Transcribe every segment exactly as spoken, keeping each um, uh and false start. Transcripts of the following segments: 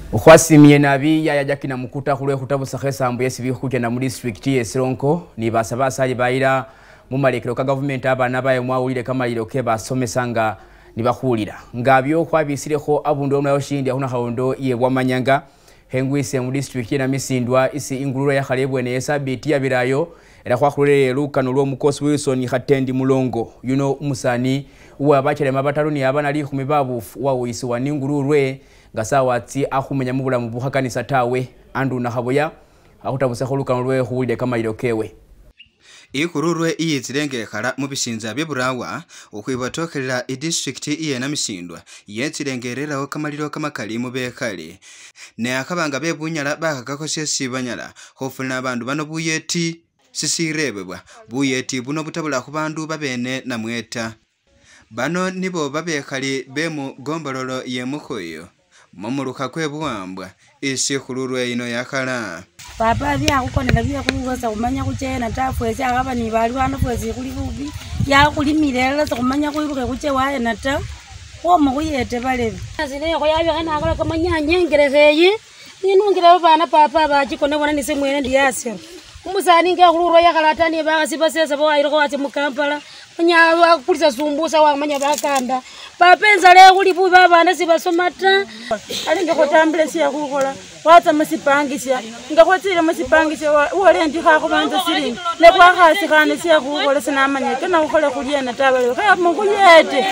Ukhwasimye nabi ya yakina mukuta khulwe khutabusa khesambu yesibi khukenda mu district ye Sironko ni basaba asali bayira mu malekero ka government abana baye mwawulire kamaliro ke basomesanga ni bakhulira ngabyo khwabisirekho abundu omwe yoshindi akuna khawondo ye bwamanyanga hengwise mu district ye Namisindwa isi inguluro ya khalebwene yesabiti yabirayo era khwakhulire lukano lwo mukosi Wilson Khatendi Mulongo yuno umusani uwa bachele mabataluni abana likhumi babufu wawisi wa ningulurwe gasawatsi akhumenya mu bulamu bukhakanisa tawe andu nakhaboya akhutabusa khulukano lwe khuwulire kamaliro kewe ikururwe iyitsirenge khala mu bisinza byeburawa ukhwibatokhela i district iye Namisindwa yetsirengereraho kamaliro kamakali mu bekhale ne akabanga bebunyala bakhakakosya sibanyala khofuna abandu bano buyeti sisirebebwa buyeti buno butabula khu bandu babene namweta bano nibo babekhali bemu gombololo ye mukhoyo momuluka kwe buwambwa isi khulurwe ino yakhala papa bya kukonela bya kulugosa kumanya kuchena tafwese akaba ni bali wana fwese kuli bubi ya kulimirela kumanya kuibuke kuche waye nata omo kuyete balebe azine ko yabyo kana akala kamanya nyengerezeyi ninungire bana papa bachikone bona nise mwene ndiyase umusani nge khulurwe yakhala tani bakasibasesa bo ayiro ko ati mu Kampala nya kulisa sumbusa wamanya bakanda bapenza le kuli bubi abana sibasomata alinge ko tambulesi yakukhola watsa masipangisya ngakhwatsile masipangisya wole ndi kha kubanza silingi ne kwa khasi khane siya khukhola sinamanya kana ukhola kuliena tabale kha mukuyete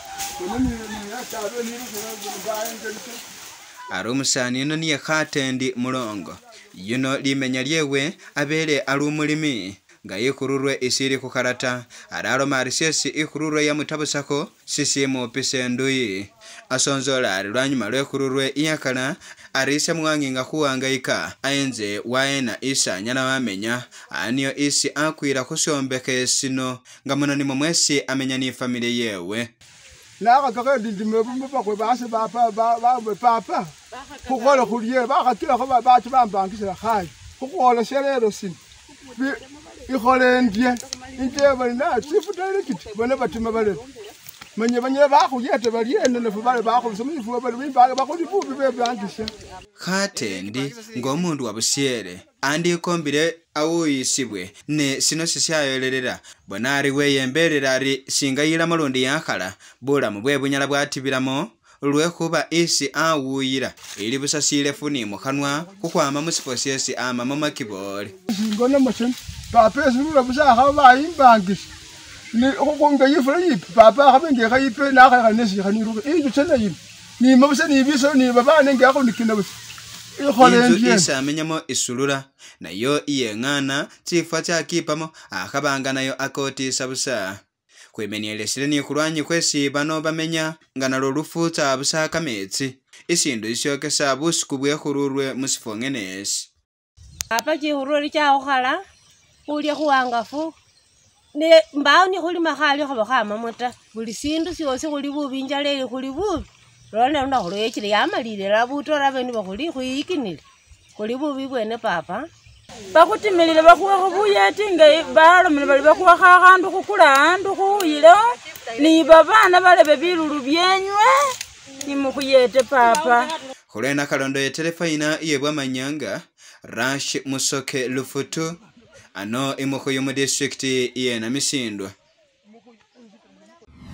arumusani no niye Khatendi Mulongo yuno limenya lyewe abele alumulimi nga ikururwe isiri kukarata araro marisesi ikururwe ya mutabusako sisimu pisenduyi asonzola alwanyuma lwekururwe iyakala arise muwanginga kuwangaika ayenze waena isa nyana wamenya aniyo isi akwira kusombeke sino nga munoni mwesi amenya ni family yewe naka kakedi ndimebumba kwe base bapa ba papa kukola kuliye bakatira ko bathi bambangisa khayi kukola shelero sini ikholendye intebe na sifutele kiti bona batima bale manye banye bakhuyete baliyene nefu bale bakhulisomifu bale bimbaga bakhuli bubi bebyangisha Khatendi ngomundu wabusiere andi kombire awuyisibwe ne sino sisyayolerera bonari weyemberera ari singayira malondi yakhala bulamu bwe bunyala bwatibiramo lwekhuba isi awuyira ili busasile funi mukhanwa kukhwama musifosiyesi ama mamakibole ngona macheni papa esulula busa kha bayimbangisha ni khokonga yifula yipi papa khabenge khayipe na kha nesi khaniruka inju tsena yipi ni mabuse ni biso ni baba nenge akho nikina busa ikholendye isa amenyamo isulula nayo iyengana tsifa tsakipamo akhabanga nayo akoti sabusa kwemenyelesile ni khulwanyi kwesi bano bamenya ngana lolufutsa busa kametsi isindu isyokesa busiku bwekhururwe musifong'enesi papa chihururi chaokhala ulye khuwangafu ne mbao ni khuli makhali khoba khama mota buli sindu syosi khuli bubi njale khuli bubi lona lona khulwechile yamalile labutora beni bakhuli khuyikinile khuli bubi bwene papa bakhutimilile bakhuwa buyeti nga balomele bali bakhuwa khandu khukula andu khuyilo ni babana balebe bilulu byenywe ni mukhuyete papa khulena kalondo ye telefaina iye bwamanyanga Rash Musoke Lufutu ano imukhoyo mu district iye Namisindwa